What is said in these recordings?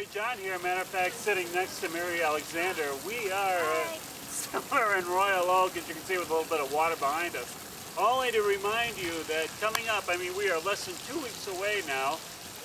John here. Matter of fact, sitting next to Mary Alexander. We are somewhere in Royal Oak, as you can see, with a little bit of water behind us. Only to remind you that coming up, I mean, we are less than 2 weeks away now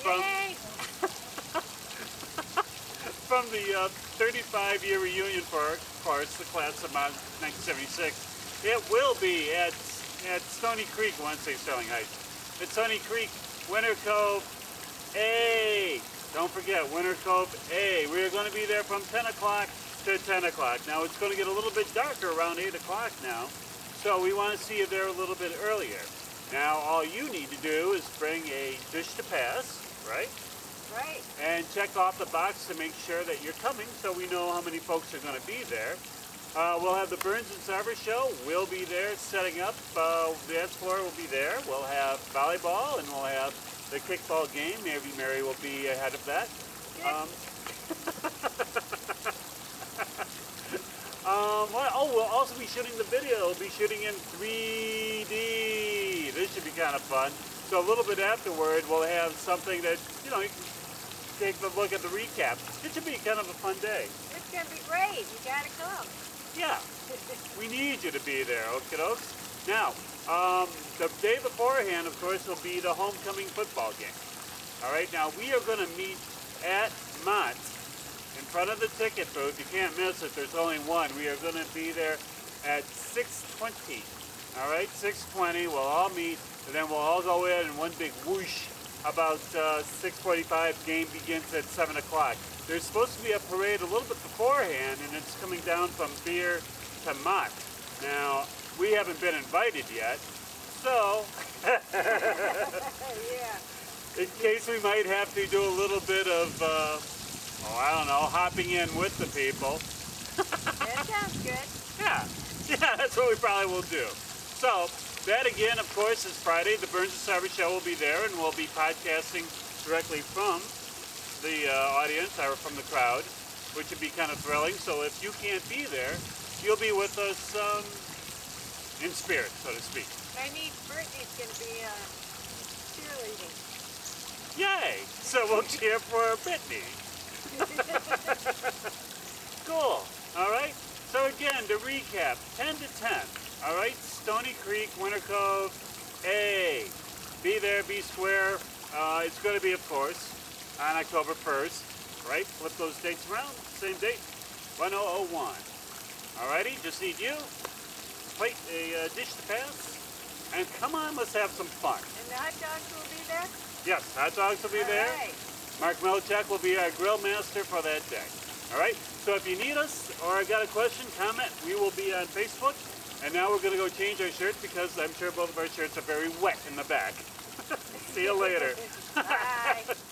from the 35-year reunion for, of course, the class of 1976. It will be at Stony Creek, I want to say Sterling Heights. At Stony Creek, Winter Cove A. Don't forget, Winter Cove A. We are going to be there from 10 o'clock to 10 o'clock. Now, it's going to get a little bit darker around 8 o'clock now, so we want to see you there a little bit earlier. Now, all you need to do is bring a dish to pass, right? Right. And check off the box to make sure that you're coming so we know how many folks are going to be there. We'll have the Burns and Sarver show. We'll be there setting up. The dance floor will be there. We'll have volleyball and we'll have the kickball game. Maybe Mary will be ahead of that. We'll also be shooting the video. We'll be shooting in 3D. This should be kind of fun. So a little bit afterward, we'll have something that, you can take a look at the recap. It should be kind of a fun day. It's going to be great. You got to come. Yeah. We need you to be there, okie dokes. Now, the day beforehand, of course, will be the homecoming football game. All right, now we are going to meet at Mott in front of the ticket booth. You can't miss it. There's only one. We are going to be there at 6:20. All right, 6:20. We'll all meet, and then we'll all go in one big whoosh. About 6:45. Game begins at 7 o'clock. There's supposed to be a parade a little bit beforehand, and it's coming down from Beer to Mott. Now, we haven't been invited yet, so yeah. In case we might have to do a little bit of, I don't know, hopping in with the people. That sounds good. Yeah, that's what we probably will do. So, that again, of course, is Friday. The Burns and Sarver show will be there, and we'll be podcasting directly from the audience or from the crowd, which would be kind of thrilling. So if you can't be there, you'll be with us in spirit, so to speak. My niece Brittany's going to be cheerleading. Yay! So we'll cheer for Brittany. Cool. All right. So again, to recap, 10 to 10. All right. Stony Creek, Winter Cove A. Be there, be square. It's going to be, of course, on October 1st, right? Flip those dates around, same date, 1001. Alrighty, just need you, plate, a dish to pass, and come on, let's have some fun. And the hot dogs will be there? Yes, hot dogs will be there. Right. Mark Milchek will be our grill master for that day. Alright, so if you need us or got a question, comment. We will be on Facebook, and now we're going to go change our shirts because I'm sure both of our shirts are very wet in the back. See you later. Bye.